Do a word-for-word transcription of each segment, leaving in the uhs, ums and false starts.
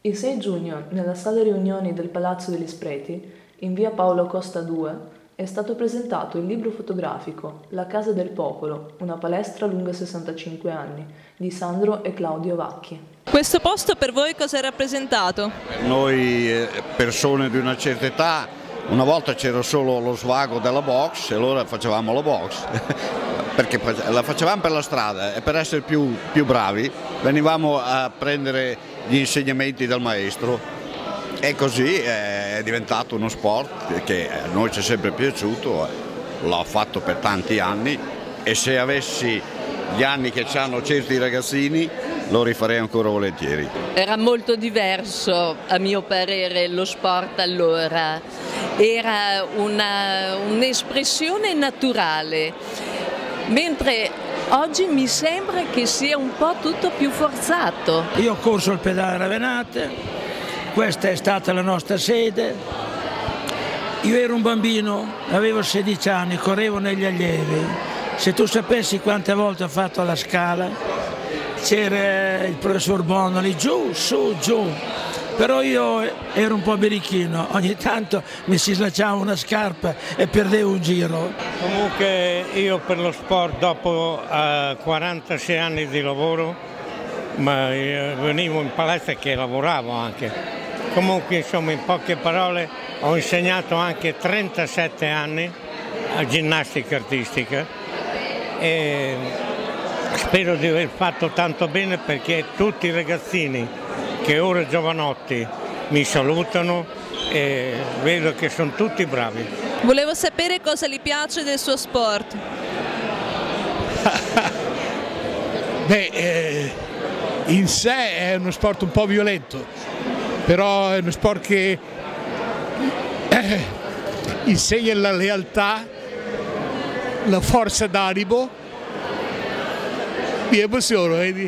Il sei giugno, nella sala riunioni del Palazzo degli Spreti, in via Paolo Costa due, è stato presentato il libro fotografico La Casa del Popolo, una palestra lunga sessantacinque anni, di Sandro e Claudio Vacchi. Questo posto per voi cosa ha rappresentato? Noi persone di una certa età, una volta c'era solo lo svago della box e allora facevamo la box, perché la facevamo per la strada e per essere più, più bravi venivamo a prendere gli insegnamenti del maestro. E così è diventato uno sport che a noi ci è sempre piaciuto, l'ho fatto per tanti anni e se avessi gli anni che hanno certi ragazzini lo rifarei ancora volentieri. Era molto diverso a mio parere lo sport allora, era un'espressione naturale, mentre oggi mi sembra che sia un po' tutto più forzato. Io ho corso il pedale Ravenate. Questa è stata la nostra sede. Io ero un bambino, avevo sedici anni, correvo negli allievi. Se tu sapessi quante volte ho fatto la scala, c'era il professor Bono lì giù, su, giù. Però io ero un po' birichino, ogni tanto mi si slacciava una scarpa e perdevo un giro. Comunque io per lo sport dopo uh, quarantasei anni di lavoro, ma venivo in palestra che lavoravo anche. Comunque insomma in poche parole ho insegnato anche trentasette anni a ginnastica artistica e spero di aver fatto tanto bene perché tutti i ragazzini che ora giovanotti mi salutano e vedo che sono tutti bravi. Volevo sapere cosa gli piace del suo sport. Beh, eh, in sé è uno sport un po' violento. Però è uno sport che eh, insegna la lealtà, la forza d'animo, mi emoziono, vedi?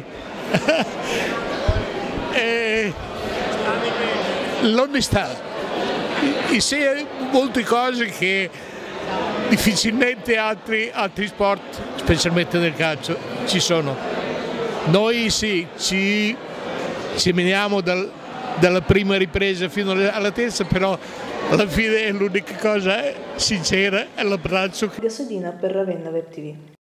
e l'onestà, insegna molte cose che difficilmente altri, altri sport, specialmente nel calcio, ci sono. Noi sì, ci, ci meniamo dal dalla prima ripresa fino alla terza, però alla fine l'unica cosa sincera è l'abbraccio. Gasolina per Ravenna Web T V.